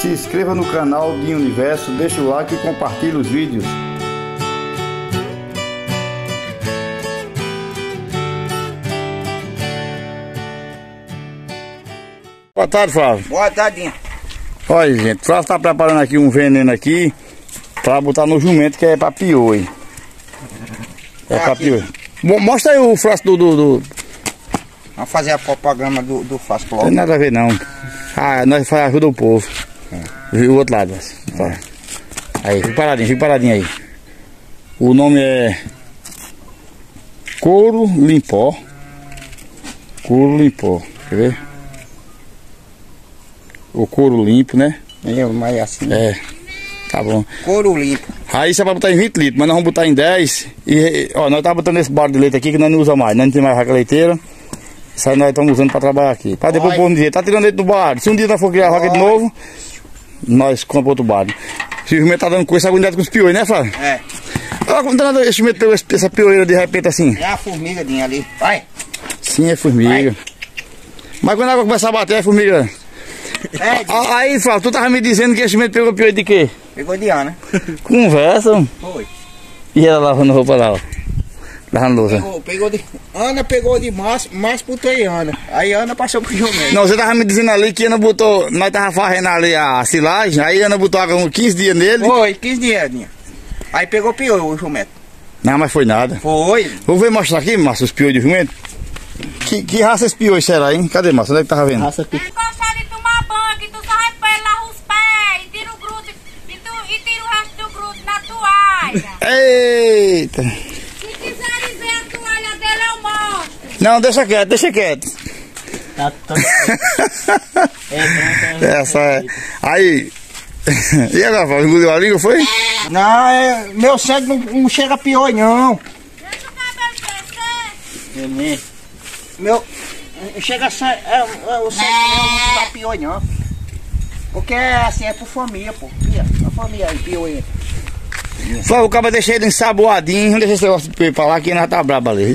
se inscreva no canal Dinho Universo, deixa o like e compartilhe os vídeos. Boa tarde, Flávio. Boa tarde. Olha, gente, Flávio está preparando aqui um veneno aqui para botar no jumento, que é para piolho. É para piolho. Mostra aí o frasco do... Vamos fazer a propaganda do frasco logo. Não tem nada a ver não. Ah, nós ajuda o povo. O outro lado. Aí, fica paradinho aí. O nome é Couro Limpó. Couro Limpó. Quer ver? O couro limpo, né? Mas assim. É. Tá bom. Couro limpo. Aí você vai botar em 20 litros, mas nós vamos botar em 10. E, ó, nós estamos botando esse balde de leite aqui que nós não usamos mais. Nós não tem mais vaca leiteira. Isso aí nós estamos usando para trabalhar aqui. Para depois o povo dizer, tá tirando leite do balde. Se um dia nós for criar vaca de novo, nós compramos outro balde. Se o jumento tá dando coisa, agonia com os piolhos, né, Flávio? É. Olha como esse jumento pegou essa pioeira de repente assim. É a formigadinha ali. Vai. Sim, é formiga. Vai. Mas quando a água começar a bater, é formiga. É, aí, Flávio, tu tava me dizendo que esse jumento pegou pioeiro de quê? pegou de Ana. Conversa. Foi. E ela lavando roupa lá, ó. Lavando louça. Pegou de... Ana pegou de Márcio botou em Ana. Aí Ana passou pro jumento. Não, você tava me dizendo ali que Ana botou... Nós tava varrendo ali a silagem, aí Ana botou água uns 15 dias nele. Foi, 15 dias. Aí pegou piolho o jumento. Não, mas foi nada. Foi. Vou ver mostrar aqui, Márcio, os piolhos de jumento. Que raça esse piolho será, hein? Cadê, Márcio? Onde é que tava vendo? Raça piolho. Gostar de tomar banho, que tu só repela os pés e tira o grudo e tira o resto do grudo na toalha. Eita! Se quiserem ver a toalha dele, eu mostro. Não, deixa quieto. Tá todo... Essa é. Aí. E agora, Flávio? Engoliu a língua, foi? Não, meu sangue não chega a piolho, não. Deixa o cabelo crescer. Meu... Chega a sangue... o sangue não dá piolho, não. Porque assim, é por família, pô. A família aí, piolho. Flávio, o cabo deixa ele ensaboadinho. Não deixa esse negócio de piolho pra lá, que ainda tá brabo ali.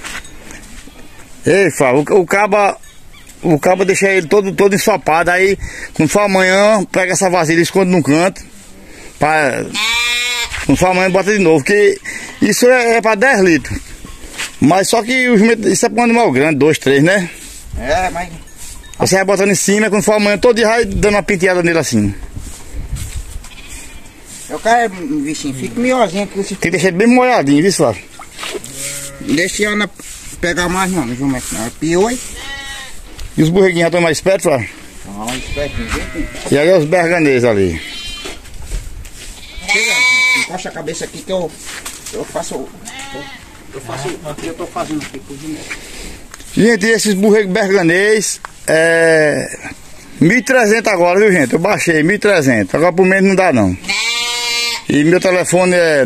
Ei, Flávio, o cabo deixa ele todo ensopado. Aí, quando for amanhã, pega essa vasilha e esconde num canto. Quando for amanhã, bota de novo. Que isso é pra 10 litros. Mas só que isso é pra um animal grande, 2, 3, né? É, mas... Você vai botando em cima, quando for amanhã, todo dia vai dando uma penteada nele assim. Eu quero, bichinho, fica melhorzinho que você... Tem que deixar ele bem molhadinho, viu, Flávio? Deixa a Ana pegar mais não, jumento não. É piolho. E os borreguinhos já estão mais perto, Flávio? Não, espertinho. E ali os berganês ali. Chega, encosta a cabeça aqui que eu faço... Eu tô fazendo aqui pro jumento. Gente, esses borregos berganês é 1.300 agora, viu, gente? Eu baixei 1.300. Agora por menos não dá, não. E meu telefone é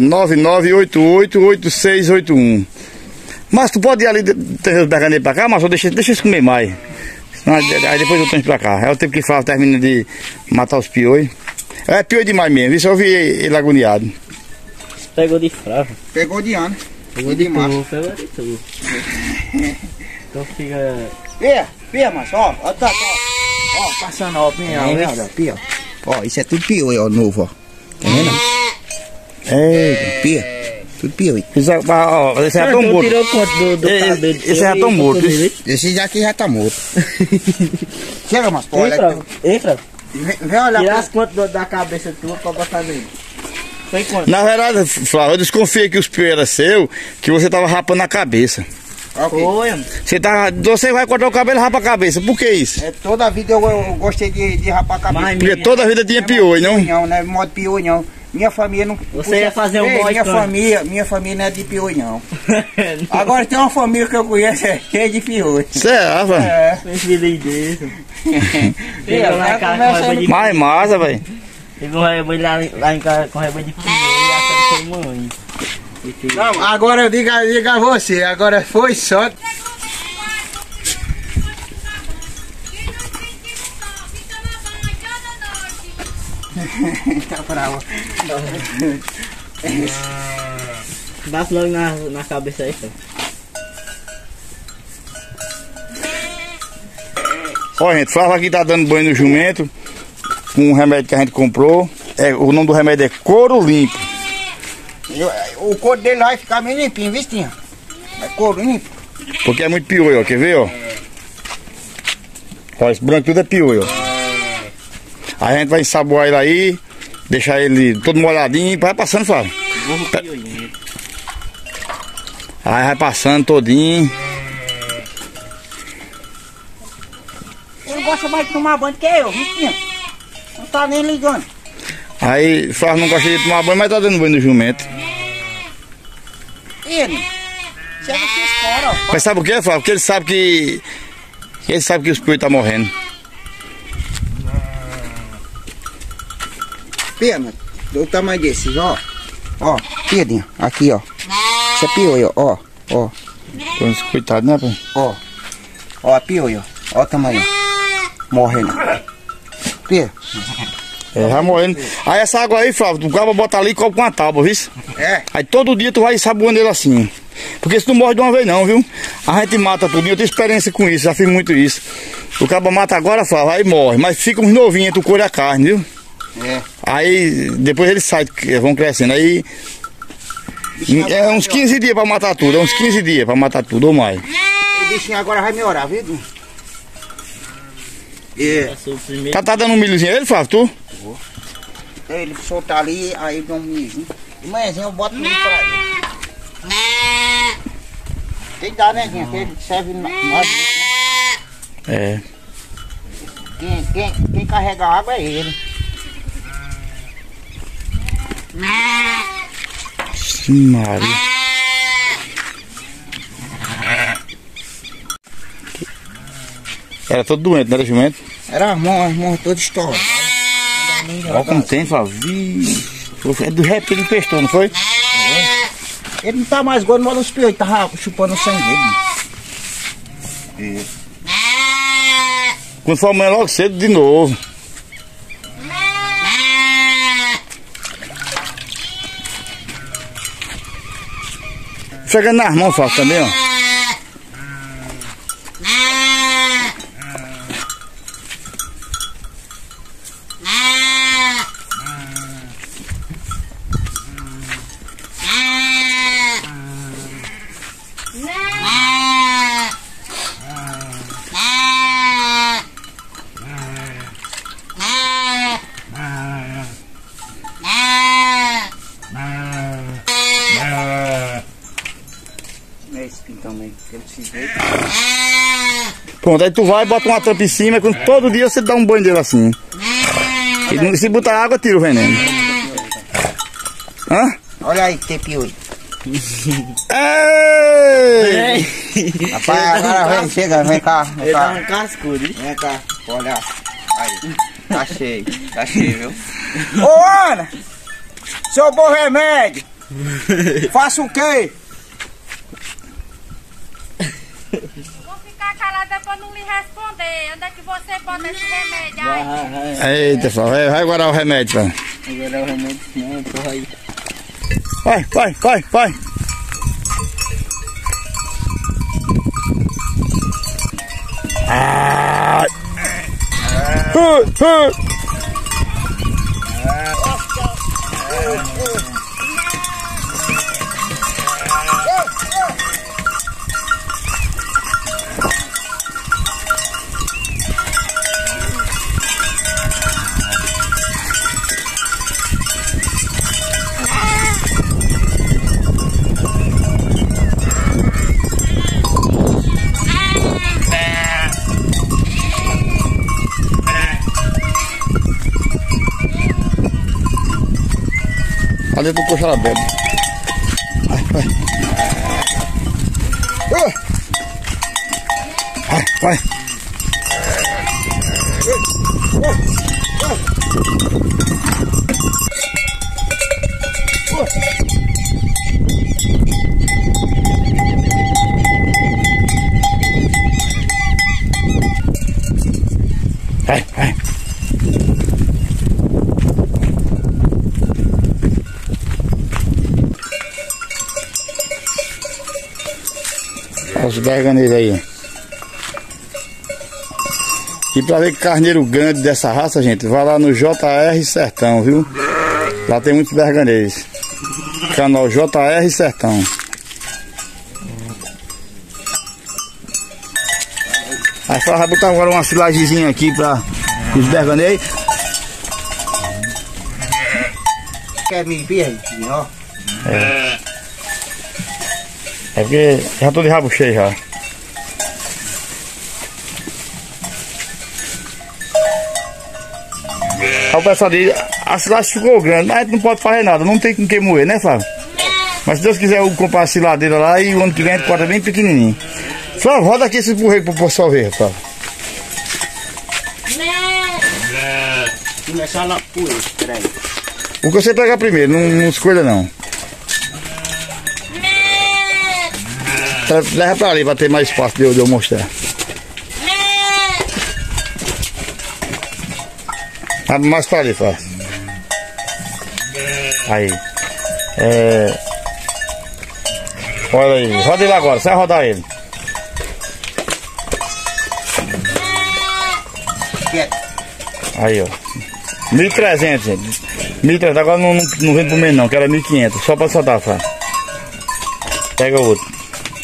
99888681. Mas tu pode ir ali ter os berganês pra cá, mas só deixa eles comer mais. Senão, aí depois eu tenho pra cá. É o tempo que fala, termina de matar os piolhos. É piolho demais mesmo, isso eu vi ele agoniado. Pegou de frava. Pegou de Ana. Pegou de tu, pegou de tu. Então fica... Pia, Márcio, ó, tá, ó, passando, ó, pia, ó, isso é tudo piolho, ó, novo, ó, tá vendo? Eita. Pia, tudo piolho. Esse já tão morto. Tirou quanto do cabelo? Esse já tão morto. Esse aqui já tá morto. Chega, Márcio, Entra, entra. Vem olhar. Tira as quantas da cabeça tua pra botar nele. Foi quanto? Na verdade, Flávio, eu desconfiei que os piolhos eram seu, que você tava rapando a cabeça. Okay. Foi, mano. Você vai cortar o cabelo e rapa a cabeça. Por que isso? É, toda a vida eu gostei de rapar a cabeça. Mas Porque toda a vida tinha piolho, não? Não, não é modo piolho, não. Minha família não... Você ia fazer um bode, minha família não é de piolho, não. Agora tem uma família que eu conheço, é cheia de piolho. Será, velho? É. Filho desse. Pegou na casa com raiva de... Mais massa, velho. Pegou lá em casa com raiva de filho e achou que foi mãe. Não, agora eu digo a você, agora foi só... Tá bravo. Bate logo na cabeça aí, cara. Ó, gente, Flávio aqui tá dando banho no jumento. com um remédio que a gente comprou. O nome do remédio é Couro Limpo. O couro dele vai ficar meio limpinho, Vistinha. É couro limpo. Porque é muito piolho, ó. Quer ver, ó? Ó, esse branco tudo é piolho, ó. Aí a gente vai ensaboar ele aí, deixar ele todo molhadinho, vai passando, Flávio. Aí vai passando todinho. Ele gosta mais de tomar banho que eu, Vistinha. Não tá nem ligando. Aí Flávio não gosta de tomar banho, mas tá dando banho no jumento. Ele chega aqui fora, ó. Mas sabe por quê, Flávio? Porque ele sabe que os piolhos tá morrendo. Pena, do tamanho desses, ó. Ó, Pedrinho, aqui, ó. Isso é piolho, ó. Ó. Coitado, né, pai? Ó. Ó, piolho. Ó o tamanho. Morrendo. Pedro. É, vai morrendo. Aí essa água aí, Flávio, tu acaba botar ali e cobre com uma tábua, viu? É. Aí todo dia tu vai ensaboando ele assim. Porque se tu morre de uma vez não, viu? A gente mata tudo. Eu tenho experiência com isso, já fiz muito isso. O cabo mata agora, Flávio, aí morre. Mas fica uns novinhos entre o couro e a carne, viu? É. Aí depois eles saem, vão crescendo. Aí é uns 15 dias pra matar tudo. É uns 15 dias pra matar tudo ou mais. O bichinho agora vai melhorar, viu? É. Tá dando um milhozinho a ele, Flávio, tu? Ele soltar ali, aí dá um milho. De manhãzinho eu boto milho pra ele. Tem que dar, né, gente? Que ele serve nós. É. Quem carrega a água é ele. Maria. Era todo doente, não era jumento? Era as mãos todas estouradas. Olha como tem, Flávio. Do repente ele pestou, não foi? Ele não tá mais gordo, mas os piolhos tava chupando o sangue dele. Quando for amanhã logo cedo de novo. Chegando nas mãos, Flávio, também, ó. Pronto, aí tu vai, bota uma tampa em cima, todo dia você dá um banho dele assim. E se botar água, tira o veneno. Hã? Olha aí que tem piolho. Ei! Rapaz, agora vem, chega, vem cá. Vem cá. um cascudo, hein? Vem cá, olha. Aí, tá cheio, viu? Ô Ana! Seu bom remédio! Faça o quê? Vou ficar calada pra não lhe responder. Onde é que você bota esse remédio aí? Eita, Flávio, vai guardar o remédio, Flávio. Agora o remédio não, porra aí. Vai. Ah. Ali do coxo ela bebe. Vai. Vai. Olha os garganeiros aí. E pra ver carneiro grande dessa raça, gente, vai lá no JR Sertão, viu? Lá tem muitos berganês. Canal JR Sertão. Aí vai botar agora uma filagemzinha aqui para os berganês. Quer me ver, ó? É porque já tô de rabo cheio já. Aí o pessoal diz, a silagem ficou grande, mas não pode fazer nada, não tem com quem moer, né, Flávio? Mas se Deus quiser eu comprar a siladeira lá e o ano que vem a gente corta bem pequenininho. Flávio, roda aqui esse burreco pro pessoal ver, Flávio. Começar lá por isso, peraí. O que você pegar primeiro, não escolha não. Leva pra ali pra ter mais espaço de eu mostrar. Abre mais pra ali, Flávio. Aí. Olha aí, roda ele agora, você vai rodar ele. Aí, ó. 1.300, gente. 1.300, agora não vem pro meio não, que era 1.500. Só pra soltar, Flávio. Pega o outro.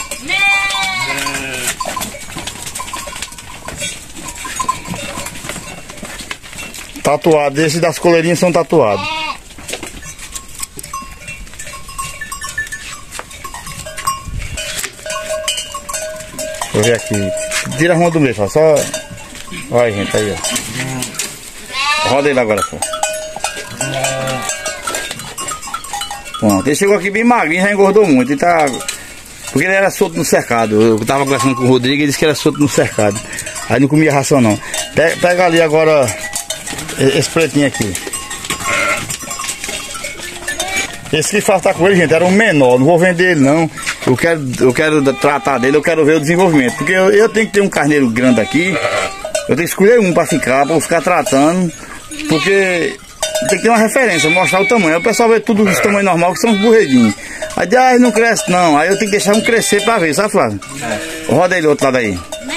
Tatuado, esses das coleirinhas são tatuados. Deixa eu ver aqui. Tira a mão do meio, só. Olha, gente, aí, ó. Roda ele agora, só. Pronto, ele chegou aqui bem magrinho, já engordou muito. Ele tá. Porque ele era solto no cercado. Eu tava conversando com o Rodrigo, ele disse que era solto no cercado. Aí não comia ração, não. Pega ali agora. Esse pretinho aqui. Esse que falta com ele, gente, era um menor. Não vou vender ele não. Eu quero tratar dele, eu quero ver o desenvolvimento. Porque eu tenho que ter um carneiro grande aqui. Eu tenho que escolher um pra eu ficar tratando. Porque tem que ter uma referência, mostrar o tamanho. Aí o pessoal vê tudo os tamanhos normal, que são os burredinhos. Aí não cresce não. Aí eu tenho que deixar um crescer pra ver, sabe, Flávio? Roda ele do outro lado aí.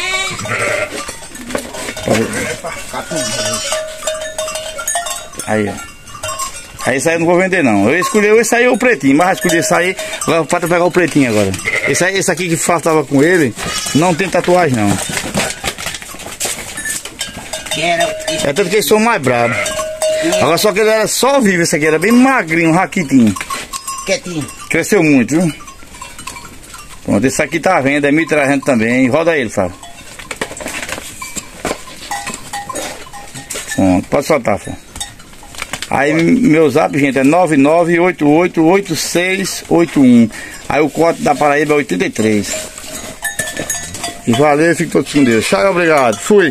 Aí, ó. Aí esse aí eu não vou vender não. Eu escolhi esse aí, o pretinho, mas escolhi esse aí. Falta pegar o pretinho agora. Esse aqui que faltava com ele, não tem tatuagem não. É tanto que eles são mais bravos. Agora só que ele era só vivo, esse aqui era bem magrinho, raquitinho. Quietinho. Cresceu muito, viu? Pronto, esse aqui tá à venda, é 1.300 também. Roda ele, Fábio. Pronto, pode soltar, Fábio. Aí meu zap, gente, é 99888681. Aí o código da Paraíba é 83. E valeu, fique todos com Deus. Tchau, obrigado. Fui.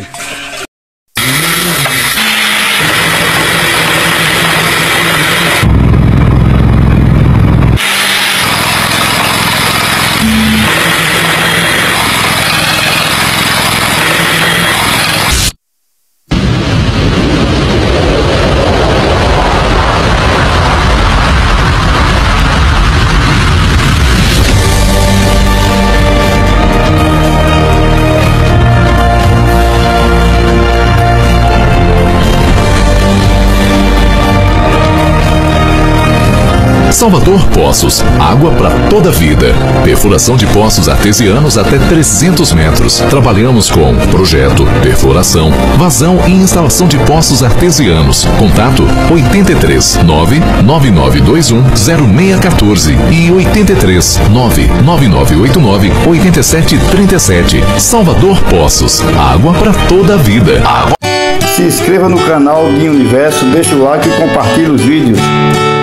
Salvador Poços, água para toda a vida. Perfuração de poços artesianos até 300 metros. Trabalhamos com projeto, perfuração, vazão e instalação de poços artesianos. Contato 83 99921 0614 e 83 99989 8737. Salvador Poços, água para toda a vida. Se inscreva no canal Guinho Universo, deixa o like e compartilhe os vídeos.